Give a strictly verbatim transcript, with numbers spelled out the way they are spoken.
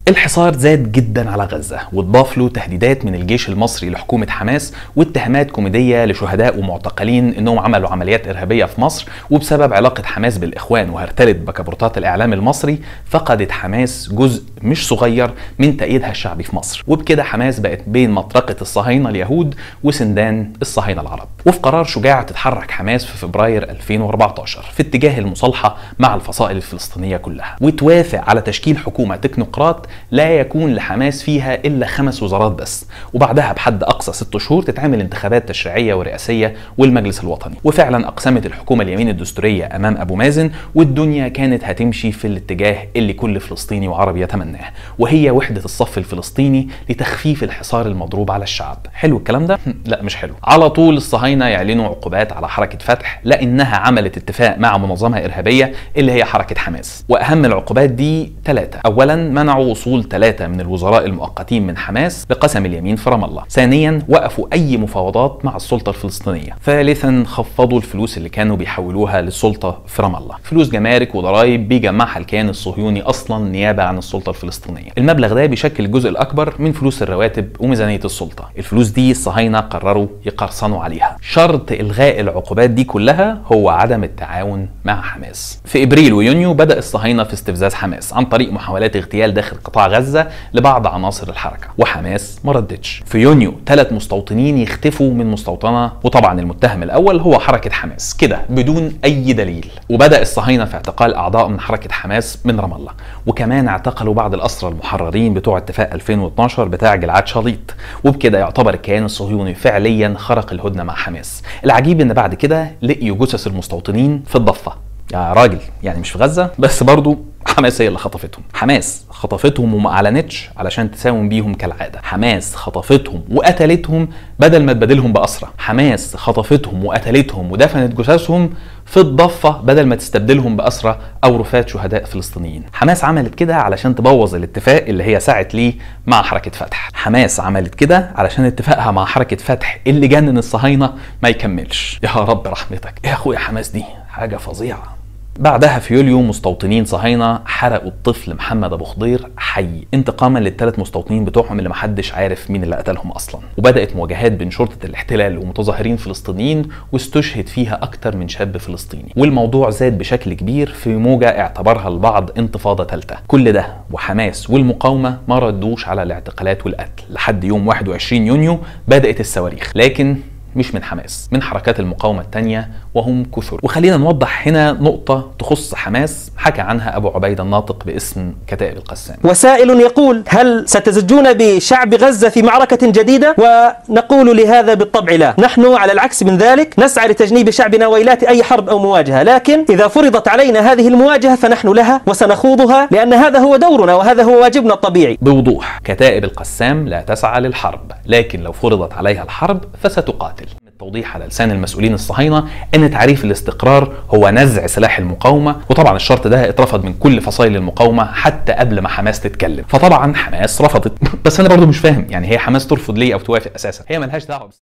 الحصار زاد جدا على غزة واتضاف له تهديدات من الجيش المصري لحكومة حماس واتهامات كوميدية لشهداء ومعتقلين انهم عملوا عمليات ارهابية في مصر. وبسبب علاقة حماس بالاخوان وهرتلة بكابورتات الاعلام المصري فقدت حماس جزء مش صغير من تأييدها الشعبي في مصر، وبكده حماس بقت بين مطرقة الصهاينة اليهود وسندان الصهاينة العرب. وفي قرار شجاع تتحرك حماس في فبراير ألفين وأربعتاشر في اتجاه المصالحة مع الفصائل الفلسطينية كلها، وتوافق على تشكيل حكومة تكنوقراط لا يكون لحماس فيها إلا خمس وزارات بس، وبعدها بحد أقصى ست شهور تتعمل انتخابات تشريعية ورئاسية والمجلس الوطني. وفعلا أقسمت الحكومة اليمين الدستورية أمام أبو مازن، والدنيا كانت هتمشي في الاتجاه اللي كل فلسطيني وعربي يتمناه، وهي وحدة الصف الفلسطيني لتخفيف الحصار المضروب على الشعب. حلو الكلام ده؟ لا مش حلو. على طول الصهاينة يعلنوا عقوبات على حركة فتح لأنها عملت اتفاق مع منظمة إرهابية اللي هي حركة حماس. وأهم العقوبات دي ثلاثة. أولا منعوا وصول ثلاثة من الوزراء المؤقتين من حماس بقسم اليمين في رام الله. ثانيا وقفوا أي مفاوضات مع السلطة الفلسطينية. ثالثا خفضوا الفلوس اللي كانوا بيحولوها للسلطة في رام الله، فلوس جمارك وضرائب بيجمعها الكيان الصهيوني أصلا نيابة عن السلطة الفلسطينية. المبلغ ده بيشكل الجزء الأكبر من فلوس الرواتب وميزانية السلطة. الفلوس دي الصهاينة قرروا يقرصنوا عليها. شرط إلغاء العقوبات دي كلها هو عدم التعاون مع حماس. في إبريل ويونيو بدأ الصهاينة في استفزاز حماس عن طريق محاولات اغتيال داخل قطاع غزة لبعض عناصر الحركة، وحماس ما ردتش. في يونيو ثلاث مستوطنين يختفوا من مستوطنة، وطبعا المتهم الأول هو حركة حماس كده بدون أي دليل. وبدأ الصهاينة في اعتقال أعضاء من حركة حماس من رام الله، وكمان اعتقلوا بعض الأسرى المحررين بتوع اتفاق ألفين واثناشر بتاع جلعاد شاليط. وبكده يعتبر الكيان الصهيوني فعليا خرق الهدنة مع حماس. العجيب ان بعد كده لقيوا جثث المستوطنين في الضفة. يا راجل يعني مش في غزة بس، برضو حماس هي اللي خطفتهم. حماس خطفتهم وما اعلنتش علشان تساوم بيهم كالعاده. حماس خطفتهم وقتلتهم بدل ما تبادلهم باسرى. حماس خطفتهم وقتلتهم ودفنت جثثهم في الضفه بدل ما تستبدلهم باسرى او رفات شهداء فلسطينيين. حماس عملت كده علشان تبوظ الاتفاق اللي هي سعت ليه مع حركه فتح. حماس عملت كده علشان اتفاقها مع حركه فتح اللي جنن الصهاينه ما يكملش. يا رب رحمتك يا اخويا، حماس دي حاجه فظيعه. بعدها في يوليو مستوطنين صهاينة حرقوا الطفل محمد ابو خضير حي انتقاما للثلاث مستوطنين بتوعهم اللي محدش عارف مين اللي قتلهم اصلا. وبدات مواجهات بين شرطه الاحتلال ومتظاهرين فلسطينيين، واستشهد فيها اكتر من شاب فلسطيني. والموضوع زاد بشكل كبير في موجه اعتبرها البعض انتفاضه ثالثه. كل ده وحماس والمقاومه ما ردوش على الاعتقالات والقتل لحد يوم واحد وعشرين يونيو بدات الصواريخ، لكن مش من حماس، من حركات المقاومة التانية وهم كثر. وخلينا نوضح هنا نقطة تخص حماس حكى عنها أبو عبيدة الناطق باسم كتائب القسام. وسائل يقول: هل ستزجون بشعب غزة في معركة جديدة؟ ونقول لهذا بالطبع لا. نحن على العكس من ذلك نسعى لتجنيب شعبنا ويلات أي حرب أو مواجهة، لكن إذا فرضت علينا هذه المواجهة فنحن لها وسنخوضها، لأن هذا هو دورنا وهذا هو واجبنا الطبيعي. بوضوح كتائب القسام لا تسعى للحرب، لكن لو فرضت عليها الحرب فستقاتل. التوضيح على لسان المسؤولين الصهاينة ان تعريف الاستقرار هو نزع سلاح المقاومة، وطبعا الشرط ده اترفض من كل فصائل المقاومة حتى قبل ما حماس تتكلم. فطبعا حماس رفضت. بس انا برضو مش فاهم يعني هي حماس ترفض ليه او توافق اساسا؟ هي ملهاش دعوة.